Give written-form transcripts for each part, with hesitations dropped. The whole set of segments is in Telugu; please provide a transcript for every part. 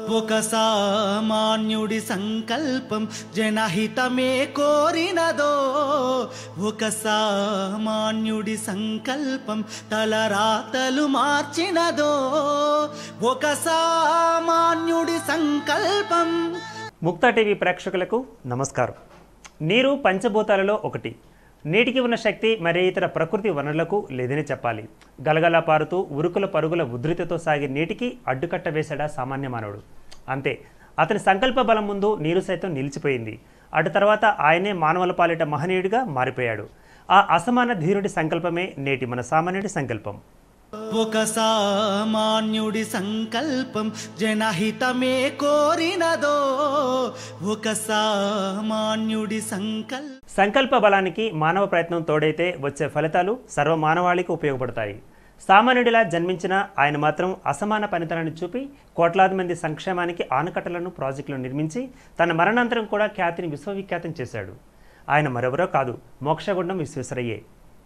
ఒక సామాన్యుడి సంకల్పం జనహితమే కోరినదో, ఒక సామాన్యుడి సంకల్పం తలరాతలు మార్చినదో, ఒక సామాన్యుడి సంకల్పం. ముక్తా టీవీ ప్రేక్షకులకు నమస్కారం. నీరు పంచభూతాలలో ఒకటి. నీటికి ఉన్న శక్తి మరే ఇతర ప్రకృతి వనరులకు లేదని చెప్పాలి. గలగలా పారుతూ ఉరుకుల పరుగుల ఉధృతితో సాగే నీటికి అడ్డుకట్ట వేశాడా సామాన్య మానవుడు. అంతే, అతని సంకల్ప బలం ముందు నీరు సైతం నిలిచిపోయింది. అటు తర్వాత ఆయనే మానవుల పాలిట మహనీయుడిగా మారిపోయాడు. ఆ అసమాన ధీరుడి సంకల్పమే నేటి మన సామాన్యుడి సంకల్పం. ఒక సామాన్యుడి సంకల్పం జనహితమే కోరినదో, ఒక సామాన్యుడి సంకల్ప బలానికి మానవ ప్రయత్నం తోడైతే వచ్చే ఫలితాలు సర్వమానవాళికి ఉపయోగపడతాయి. సామాన్యుడిలా జన్మించిన ఆయన మాత్రం అసమాన పనితనాన్ని చూపి కోట్లాది మంది సంక్షేమానికి ఆనకట్టలను, ప్రాజెక్టులను నిర్మించి తన మరణాంతరం కూడా ఖ్యాతిని విశ్వవిఖ్యాతం చేశాడు. ఆయన మరెవరో కాదు, మోక్షగుండం విశ్వేశ్వరయ్యే.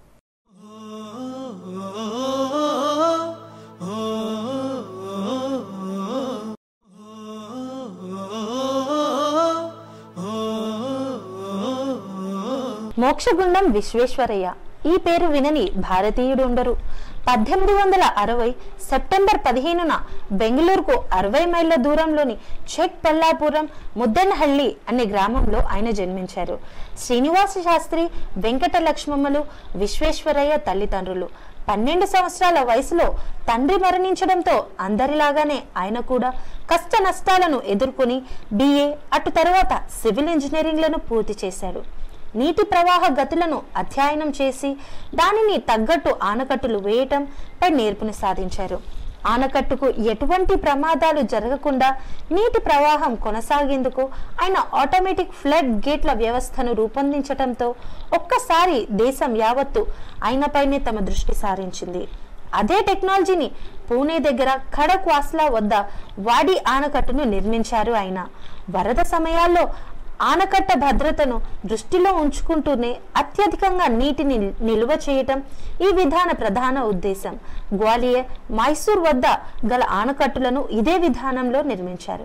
మోక్షగుండం విశ్వేశ్వరయ్య ఈ పేరు వినని భారతీయుడు ఉండరు. 1860 సెప్టెంబర్ 15న బెంగళూరుకు 60 మైళ్ళ దూరంలోని చెక్ పెల్లాపురం ముద్దెనహళ్లి అనే గ్రామంలో ఆయన జన్మించారు. శ్రీనివాస శాస్త్రి, వెంకట లక్ష్మమ్మలు విశ్వేశ్వరయ్య తల్లిదండ్రులు. 12 సంవత్సరాల వయసులో తండ్రి మరణించడంతో అందరిలాగానే ఆయన కూడా కష్ట నష్టాలను ఎదుర్కొని BA, అటు తర్వాత సివిల్ ఇంజనీరింగ్లను పూర్తి చేశాడు. నీటి ప్రవాహ గతులను అధ్యయనం చేసి దానిని తగ్గట్టు ఆనకట్టులు వేయటం పై నేర్పుని సాధించారు. ఆనకట్టుకు ఎటువంటి ప్రమాదాలు జరగకుండా నీటి ప్రవాహం కొనసాగేందుకు ఆయన ఆటోమేటిక్ ఫ్లడ్ గేట్ల వ్యవస్థను రూపొందించటంతో ఒక్కసారి దేశం యావత్తు ఆయనపైనే తమ దృష్టి సారించింది. అదే టెక్నాలజీని పూణే దగ్గర ఖడక్వాస్లా వద్ద వాడి ఆనకట్టును నిర్మించారు ఆయన. వరద సమయాల్లో ఆనకట్ట భద్రతను దృష్టిలో ఉంచుకుంటూనే అత్యధికంగా నీటిని నిల్వ చేయటం ఈ విధాన ప్రధాన ఉద్దేశం. గ్వాలియర్, మైసూర్ వద్ద గల ఆనకట్టులను ఇదే విధానంలో నిర్మించారు.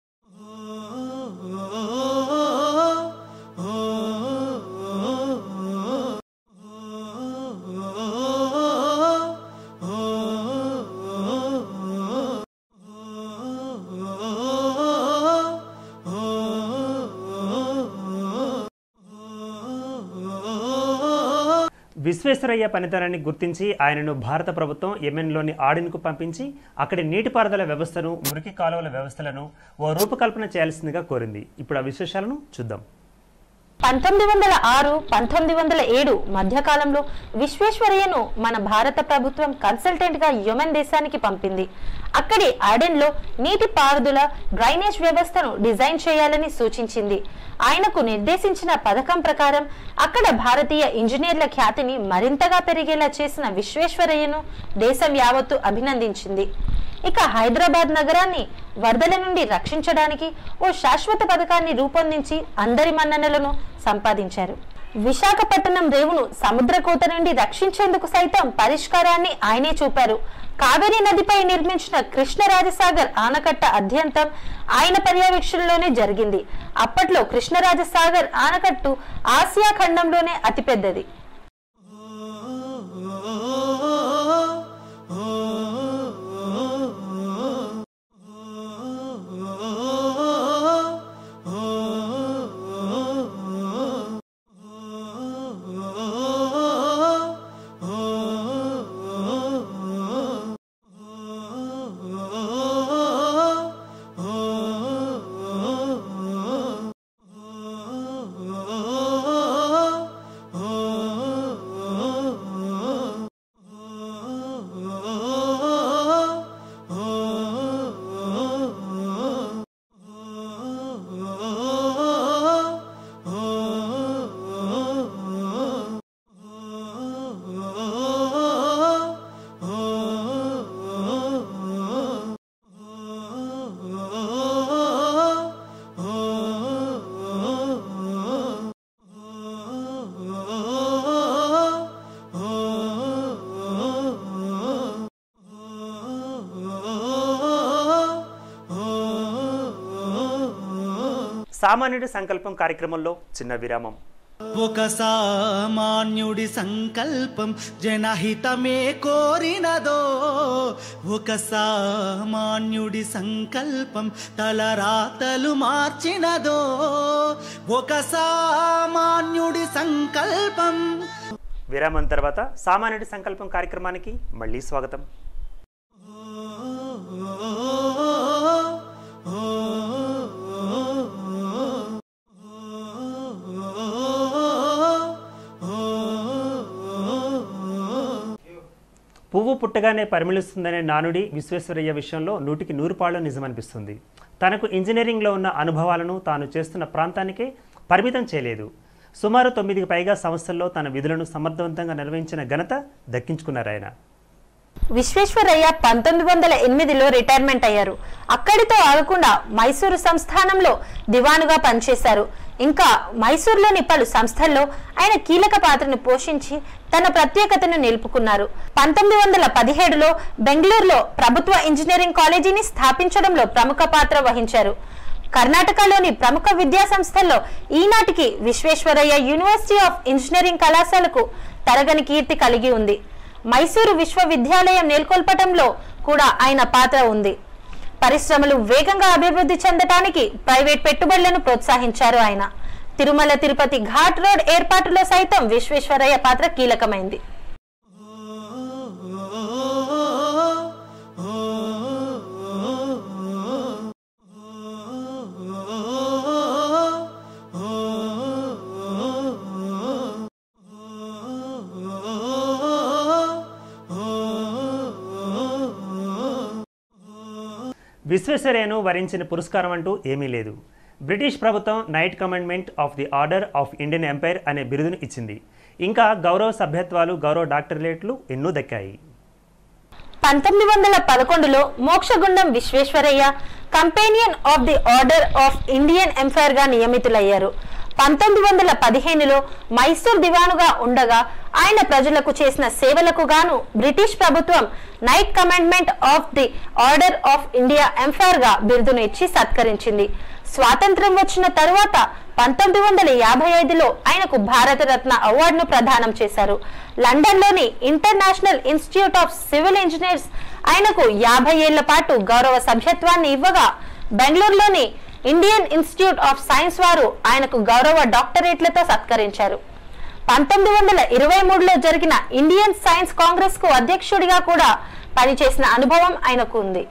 విశ్వేశ్వరయ్య పనితనాన్ని గుర్తించి ఆయనను భారత ప్రభుత్వం యెమెన్లోని ఆడెన్కు పంపించి అక్కడి నీటిపారుదల వ్యవస్థను, మురికి కాలువల వ్యవస్థలను ఓ రూపకల్పన చేయాల్సిందిగా కోరింది. ఇప్పుడు ఆ విశేషాలను చూద్దాం. 1906, 1907 మధ్యకాలంలో విశ్వేశ్వరయ్యను మన భారత ప్రభుత్వం కన్సల్టెంట్ గా యెమెన్ దేశానికి పంపింది. అక్కడి ఆడెన్లో నీటి పారుదల, డ్రైనేజ్ వ్యవస్థను డిజైన్ చేయాలని సూచించింది. ఆయనకు నిర్దేశించిన పథకం ప్రకారం అక్కడ భారతీయ ఇంజనీర్ల ఖ్యాతిని మరింతగా పెరిగేలా చేసిన విశ్వేశ్వరయ్యను దేశం యావత్తు అభినందించింది. ఇక హైదరాబాద్ నగరాన్ని వరదల నుండి రక్షించడానికి ఓ శాశ్వత పథకాన్ని రూపొందించి అందరి మన్ననలను సంపాదించారు. విశాఖపట్నం రేవును సముద్రకోత నుండి రక్షించేందుకు సైతం పరిష్కారాన్ని ఆయనే చూపారు. కావేరీ నదిపై నిర్మించిన కృష్ణరాజసాగర్ ఆనకట్ట అధ్యంతం ఆయన పర్యవేక్షణలోనే జరిగింది. అప్పట్లో కృష్ణరాజసాగర్ ఆనకట్టు ఆసియా ఖండంలోనే అతిపెద్దది. సామాన్యుడి సంకల్పం కార్యక్రమంలో చిన్న విరామం. ఒక సామాన్యుడి సంకల్పం జనహితమే కోరినదో, ఒక సామాన్యుడి సంకల్పం తలరాతలు మార్చినదో, ఒక సామాన్యుడి సంకల్పం. విరామం తర్వాత సామాన్యుడి సంకల్పం కార్యక్రమానికి మళ్ళీ స్వాగతం. పువ్వు పుట్టగానే పరిమళిస్తుందనే నానుడి విశ్వేశ్వరయ్య విషయంలో 100కి 100 పాళ్ళు నిజమనిపిస్తుంది. తనకు ఇంజనీరింగ్లో ఉన్న అనుభవాలను తాను చేస్తున్న ప్రాంతానికే పరిమితం చేయలేదు. సుమారు 9కి పైగా సంస్థల్లో తన విధులను సమర్థవంతంగా నిర్వహించిన ఘనత దక్కించుకున్నారు ఆయన. విశ్వేశ్వరయ్య 1908లో రిటైర్మెంట్ అయ్యారు. అక్కడితో ఆగకుండా మైసూరు సంస్థానంలో దివానుగా పనిచేశారు. ఇంకా మైసూరులోని పలు సంస్థల్లో ఆయన కీలక పాత్రను పోషించి తన ప్రత్యేకతను నిలుపుకున్నారు. 1917లో బెంగళూరులో ప్రభుత్వ ఇంజనీరింగ్ కాలేజీని స్థాపించడంలో ప్రముఖ పాత్ర వహించారు. కర్ణాటకలోని ప్రముఖ విద్యా సంస్థల్లో ఈనాటికి విశ్వేశ్వరయ్య యూనివర్సిటీ ఆఫ్ ఇంజనీరింగ్ కళాశాలకు తరగని కీర్తి కలిగి ఉంది. మైసూరు విశ్వవిద్యాలయం నెలకొల్పటంలో కూడా ఆయన పాత్ర ఉంది. పరిశ్రమలు వేగంగా అభివృద్ధి చెందడానికి ప్రైవేట్ పెట్టుబడులను ప్రోత్సహించారు ఆయన. తిరుమల తిరుపతి ఘాట్ రోడ్ ఏర్పాటులో సైతం విశ్వేశ్వరయ్య పాత్ర కీలకమైంది. విశ్వేశ్వరయ్యను వరించిన పురస్కారం అంటూ ఏమీ లేదు. బ్రిటిష్ ప్రభుత్వం knight commandment of the order of Indian empire అనే బిరుదును ఇచ్చింది. ఇంకా గౌరవ సభ్యత్వాలు, గౌరవ డాక్టరేట్లు ఎన్నో దక్కాయి. 1911లో Mokshagundam Visvesvaraya companion of the order of Indian empire గా నియమితులయ్యారు. 1915లో మైసూర్ దివానుగా ఉండగా ఆయన ప్రజలకు చేసిన సేవలకు గాను బ్రిటిష్ ప్రభుత్వం knight commandment of the order of India empire గా బిరుదును ఇచ్చి సత్కరించింది. స్వాతంత్ర్యం వచ్చిన తరువాత 1955లో ఆయనకు భారతరత్న అవార్డును ప్రదానం చేశారు. లండన్లోని international institute of civil engineers ఆయనకు 50 ఏళ్ల పాటు గౌరవ సభ్యత్వాన్ని ఇవ్వగా, బెంగళూరులోని ఇండియన్ ఇన్స్టిట్యూట్ ఆఫ్ సైన్స్ వారు ఆయనకు గౌరవ డాక్టరేట్లతో సత్కరించారు. 1923లో జరిగిన ఇండియన్ సైన్స్ కాంగ్రెస్ కు అధ్యక్షుడిగా కూడా పనిచేసిన అనుభవం ఆయనకు ఉంది.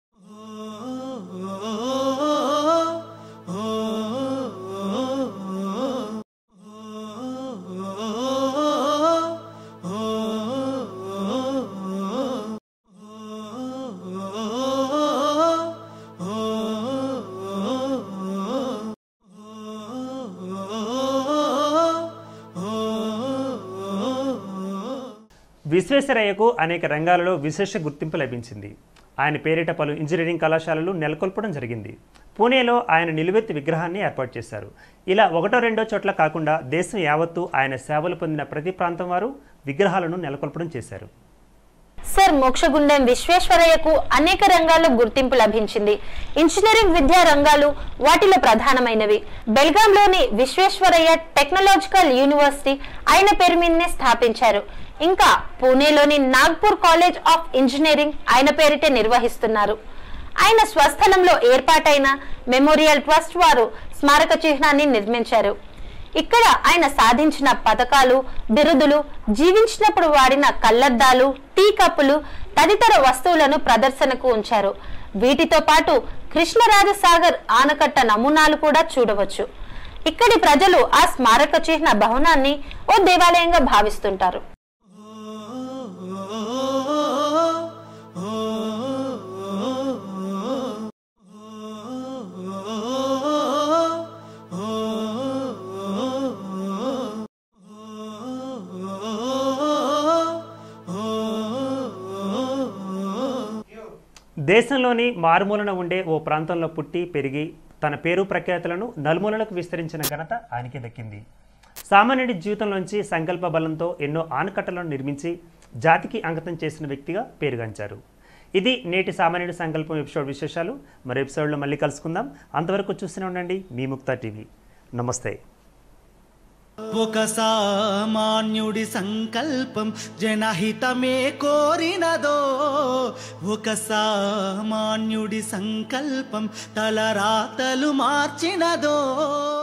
విశ్వేశ్వరయ్యకు అనేక రంగాలలో విశేష గుర్తింపు లభించింది. ఆయన పేరిట పలు ఇంజనీరింగ్ కళాశాలలు నెలకొల్పడం జరిగింది. పూణేలో ఆయన నిలువెత్తు విగ్రహాన్ని ఏర్పాటు చేశారు. ఇలా 1-2 చోట్ల కాకుండా దేశం యావత్తు ఆయన సేవలు పొందిన ప్రతి ప్రాంతం వారు విగ్రహాలను నెలకొల్పడం చేశారు. సర్ మోక్షగుండం విశ్వేశ్వరయ్యకు అనేక రంగాల్లో గుర్తింపు లభించింది. ఇంజనీరింగ్ విద్యా రంగాలు వాటిలో ప్రధానమైనవి. బెల్గాంలోని విశ్వేశ్వరయ్య టెక్నాలజికల్ యూనివర్సిటీ ఆయన పేరు మీదనే స్థాపించారు. ఇంకా పూణేలోని నాగ్పూర్ కాలేజ్ ఆఫ్ ఇంజనీరింగ్ ఆయన పేరిటే నిర్వహిస్తున్నారు. ఆయన స్వస్థలంలో ఏర్పాటైన మెమోరియల్ ట్రస్ట్ వారు స్మారక చిహ్నాన్ని నిర్మించారు. ఇక్కడ ఆయన సాధించిన పథకాలు, బిరుదులు, జీవించినప్పుడు వాడిన కళ్లద్దాలు, టీ కప్పులు తదితర వస్తువులను ప్రదర్శనకు ఉంచారు. వీటితో పాటు కృష్ణరాజసాగర్ ఆనకట్ట నమూనాలు కూడా చూడవచ్చు. ఇక్కడి ప్రజలు ఆ స్మారక చిహ్న భవనాన్ని ఓ దేవాలయంగా భావిస్తుంటారు. దేశంలోని మారుమూలన ఉండే ఓ ప్రాంతంలో పుట్టి పెరిగి తన పేరు ప్రఖ్యాతులను నలుమూలలకు విస్తరించిన ఘనత ఆయనకే దక్కింది. సామాన్యుడి జీవితంలోంచి సంకల్ప బలంతో ఎన్నో ఆనకట్టలను నిర్మించి జాతికి అంకితం చేసిన వ్యక్తిగా పేరుగాంచారు. ఇది నేటి సామాన్యుడి సంకల్పం ఎపిసోడ్ విశేషాలు. మరి ఎపిసోడ్లో మళ్ళీ కలుసుకుందాం. అంతవరకు చూస్తూనే ఉండండి మీ ముక్తా టీవీ. నమస్తే. ఒక సామాన్యుడి సంకల్పం జనహితమే కోరినదో, ఒక సామాన్యుడి సంకల్పం తలరాతలు మార్చినదో.